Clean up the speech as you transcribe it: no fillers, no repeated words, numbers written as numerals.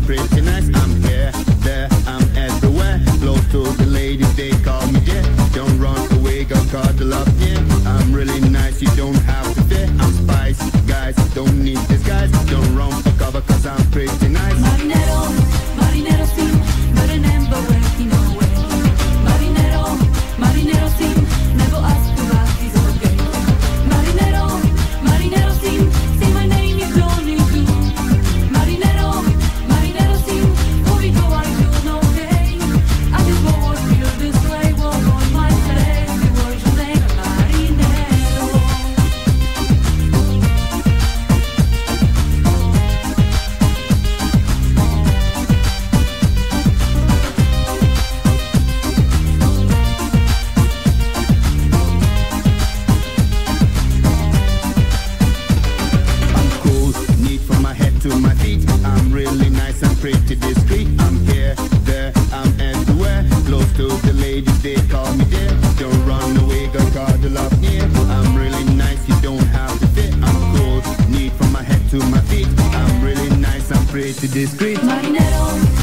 pretty nice. I'm here, there, I'm everywhere. Close to the ladies, they call me dear. Don't run away, go cuddle up near. I'm really nice, you don't have to fear. I'm spice, guys, don't need disguise. Don't run for cover, cause I'm pretty nice. Marinero, marinero sim, but remember working away. Marinero, marinero sim, never ask about this okay. Marinero, marinero sim, say my name is lonely too. Marinero, marinero sim, before we go I do no day. I just won't feel this way, walk on my sled, the words you name marinero. I'm cool, neat from my head to my feet. I'm really nice and pretty discreet. I'm here, there, I'm everywhere. Close to the ladies, they call me dear. Don't run away, go cuddle up near. I'm really nice, you don't have to fear. I'm cool, neat from my head to my feet. I'm really nice and pretty discreet. Marinero,